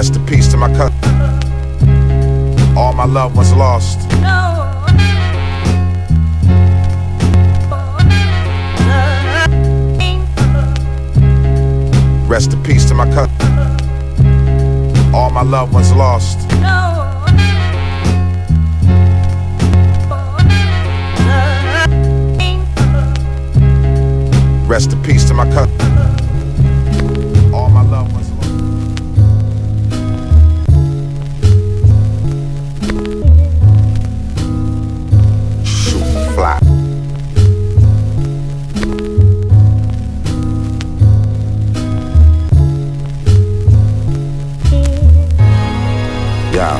Rest in peace to my cousin. All my loved ones lost. Rest in peace to my cousin. All my loved ones lost. Rest in peace to my cousin. All my loved ones lost. Shoot, fly. Yeah.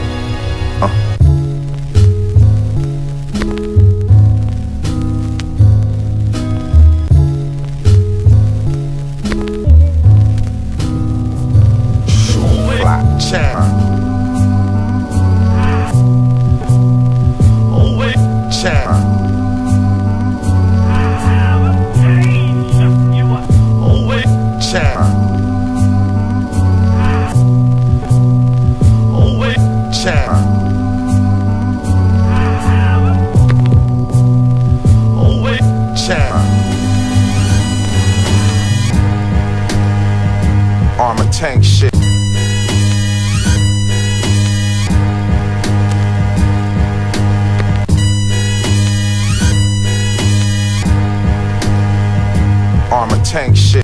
Armor tank shit. Armor tank shit.